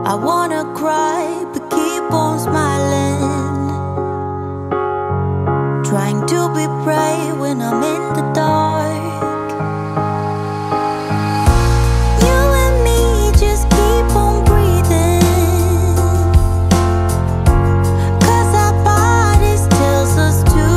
I wanna cry, but keep on smiling. Trying to be brave when I'm in the dark. You and me just keep on breathing, 'cause our bodies tells us to.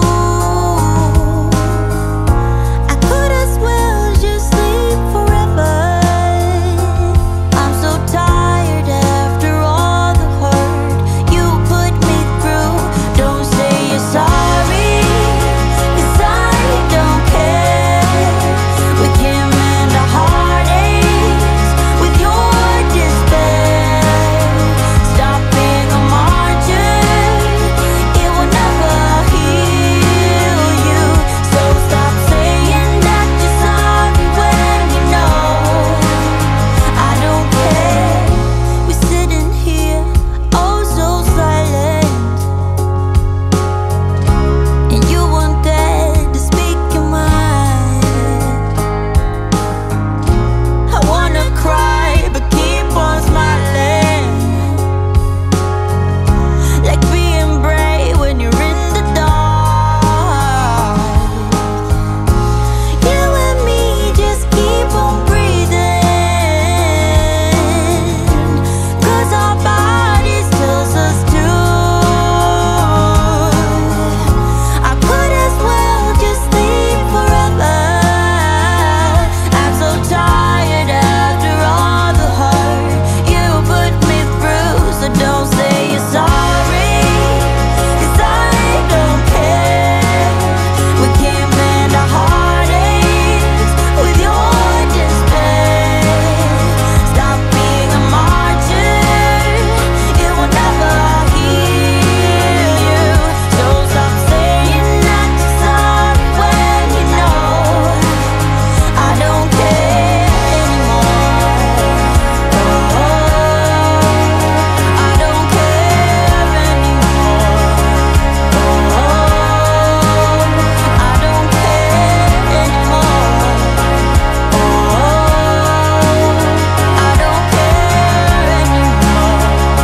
I could as well just sleep forever. I'm so tired after all the hurt you put me through. Don't say you're sorry, 'cause I don't care. We can mend our heartaches with your despair. Stop being a martyr, it will never heal you. So stop saying that you're sorry when you know I don't care. We're sitting here, oh so silent, and you weren't there to speak your mind. I wanna cry, but keep on smiling. Like being brave when you're in the dark. You and me just keep on breathing, 'cause our bodies tells us to. I could as well just sleep forever. I'm so tired after all the hurt you put me through. So don't say you're sorry, 'cause I don't care. We can't mend our heartaches with your despair. Stop being a martyr, it will never heal you. So stop saying that you're sorry when you know I don't care anymore. Oh, I don't care anymore. Oh, I don't care anymore. Oh, I don't care anymore.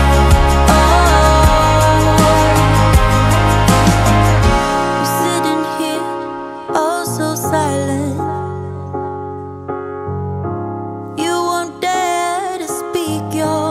We're sitting here, oh so silent. You won't dare to speak your